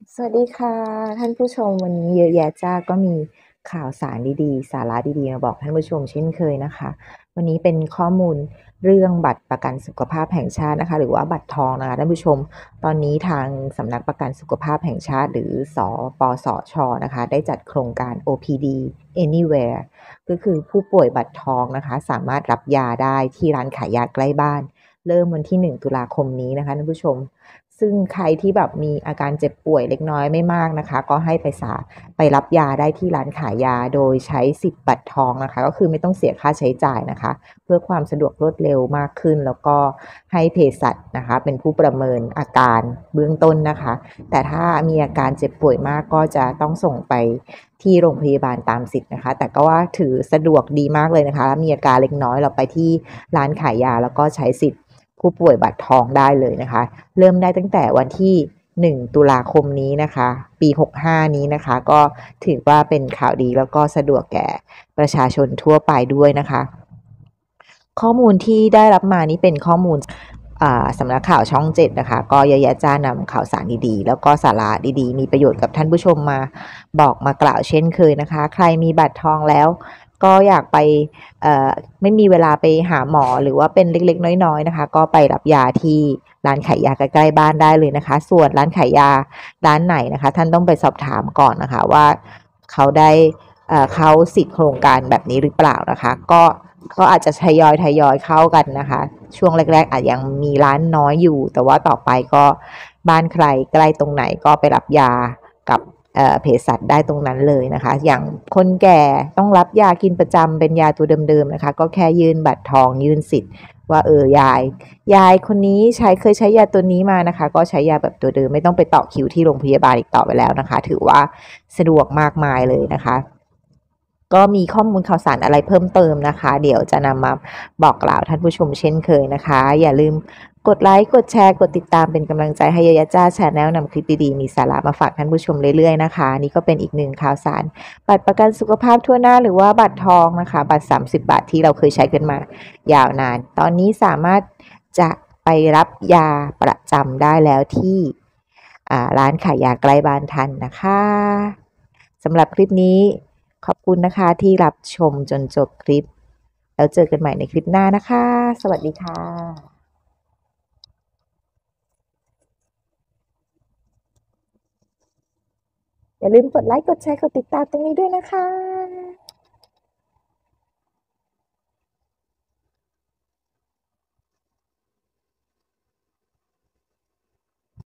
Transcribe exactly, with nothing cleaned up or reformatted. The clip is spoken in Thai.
สวัสดีค่ะท่านผู้ชมวันนี้เยอะแยะจ้าก็มีข่าวสารดีๆสาระดีๆมาบอกท่านผู้ชมเช่นเคยนะคะวันนี้เป็นข้อมูลเรื่องบัตรประกันสุขภาพแห่งชาตินะคะหรือว่าบัตรทองนะคะท่านผู้ชมตอนนี้ทางสำนักประกันสุขภาพแห่งชาติหรือสปสชนะคะได้จัดโครงการ โอ พี ดี Anywhere ก็คือผู้ป่วยบัตรทองนะคะสามารถรับยาได้ที่ร้านขายยาใกล้บ้านเริ่มวันที่หนึ่งตุลาคมนี้นะคะท่านผู้ชม ซึ่งใครที่แบบมีอาการเจ็บป่วยเล็กน้อยไม่มากนะคะก็ให้ไปสาไปรับยาได้ที่ร้านขายยาโดยใช้สิทธิ์บัตรทองนะคะก็คือไม่ต้องเสียค่าใช้จ่ายนะคะเพื่อความสะดวกรวดเร็วมากขึ้นแล้วก็ให้เภสัชนะคะเป็นผู้ประเมินอาการเบื้องต้นนะคะแต่ถ้ามีอาการเจ็บป่วยมากก็จะต้องส่งไปที่โรงพยาบาลตามสิทธิ์นะคะแต่ก็ว่าถือสะดวกดีมากเลยนะคะมีอาการเล็กน้อยเราไปที่ร้านขายยาแล้วก็ใช้สิทธิ์ผู้ป่วยบัตรทองได้เลยนะคะเริ่มได้ตั้งแต่วันที่หนึ่งตุลาคมนี้นะคะปีหกสิบห้านี้นะคะก็ถือว่าเป็นข่าวดีแล้วก็สะดวกแก่ประชาชนทั่วไปด้วยนะคะข้อมูลที่ได้รับมานี้เป็นข้อมูลสำนักข่าวช่องเจ็ดนะคะก็เยอะแยะจ้านำข่าวสารดีๆแล้วก็สาระดีๆมีประโยชน์กับท่านผู้ชมมาบอกมากล่าวเช่นเคยนะคะใครมีบัตรทองแล้วก็อยากไปไม่มีเวลาไปหาหมอหรือว่าเป็นเล็กๆน้อยๆนะคะก็ไปรับยาที่ร้านขายยาใกล้ๆบ้านได้เลยนะคะส่วนร้านขายยาร้านไหนนะคะท่านต้องไปสอบถามก่อนนะคะว่าเขาได้เข้าสิทธิโครงการแบบนี้หรือเปล่านะคะก็ก็อาจจะทยอยทยอยเข้ากันนะคะช่วงแรกๆอาจยังมีร้านน้อยอยู่แต่ว่าต่อไปก็บ้านใครใกล้ตรงไหนก็ไปรับยากับเภสัชได้ตรงนั้นเลยนะคะอย่างคนแก่ต้องรับยากินประจำเป็นยาตัวเดิมๆนะคะก็แค่ยื่นบัตรทองยื่นสิทธิ์ว่าเออยายยายคนนี้ใช้เคยใช้ยาตัวนี้มานะคะก็ใช้ยาแบบตัวเดิมไม่ต้องไปต่อคิวที่โรงพยาบาลอีกต่อไปแล้วนะคะถือว่าสะดวกมากมายเลยนะคะก็มีข้อมูลข่าวสารอะไรเพิ่มเติมนะคะเดี๋ยวจะนำมาบอกกล่าวท่านผู้ชมเช่นเคยนะคะอย่าลืมกดไลค์กดแชร์กดติดตามเป็นกำลังใจให้ยายาจ้าแชนแนลนำคลิปดีๆมีสาระมาฝากท่านผู้ชมเรื่อยๆนะคะนี่ก็เป็นอีกหนึ่งข่าวสารบัตรประกันสุขภาพทั่วหน้าหรือว่าบัตรทองนะคะบัตรสามสิบบาทที่เราเคยใช้กันมายาวนานตอนนี้สามารถจะไปรับยาประจำได้แล้วที่ร้านขายยาใกล้บ้านท่านนะคะสำหรับคลิปนี้ขอบคุณนะคะที่รับชมจนจบคลิปแล้วเจอกันใหม่ในคลิปหน้านะคะสวัสดีค่ะอย่าลืมกดไลค์กดแชร์กดติดตามตรงนี้ด้วยนะคะ